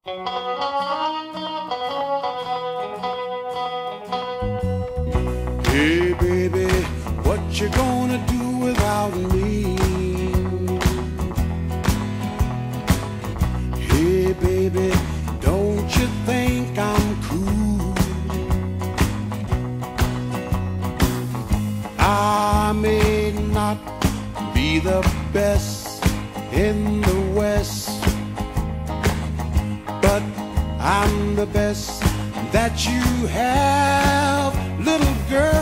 Hey baby, what you gonna do without me? Hey baby, don't you think I'm cool? I may not be the best in the West, but I'm the best that you have, little girl.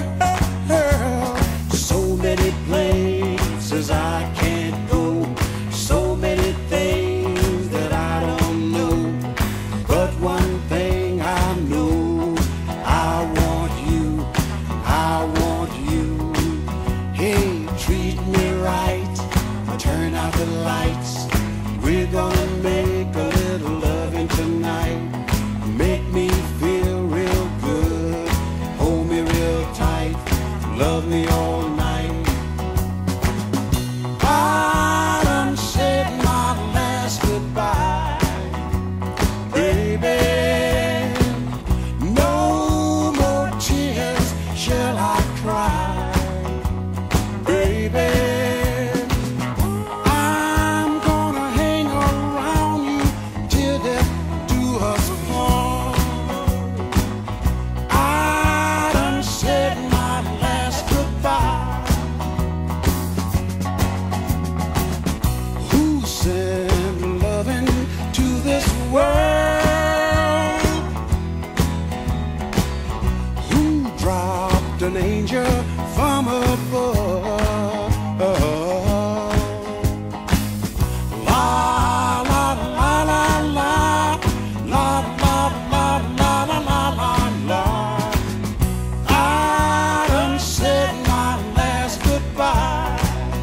So many places I can't go, so many things that I don't know, but one thing I know, I want you, I want you. Hey, treat me right, turn out the lights, we're gonna make a little loving tonight. Make me feel real good, hold me real tight, love me all night. I done said my last goodbye, baby. No more tears shall I cry, baby. I'm gonna hang around you till death do us part. I done said my last goodbye. Who sent loving to this world? Who dropped an angel from above? La la la la la, la la la la la la la la. I done said my last goodbye.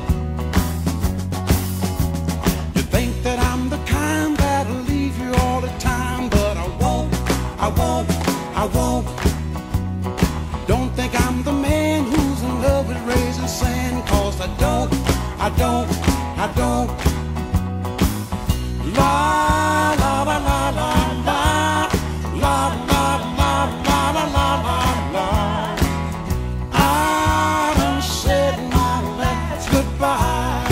You think that I'm the kind that'll leave you all the time, but I won't, I won't, I won't. Don't think I'm the man who's in love with raising sand, 'cause I don't, I don't, I don't. La la la la la la, la la la la la la la la. I done said my last goodbye.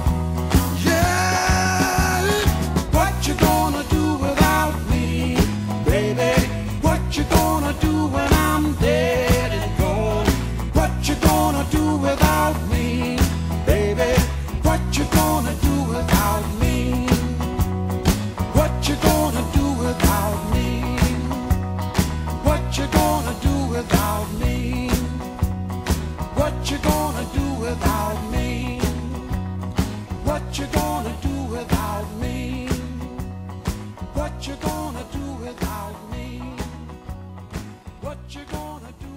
Yeah, what you gonna do without me, baby? What you gonna do when I'm dead and gone? What you gonna do without me, baby? What you gonna do without me? What you gonna do without me? What you gonna do without me? What you gonna do without me? What you gonna do without me? What you gonna do without me? What you gonna do?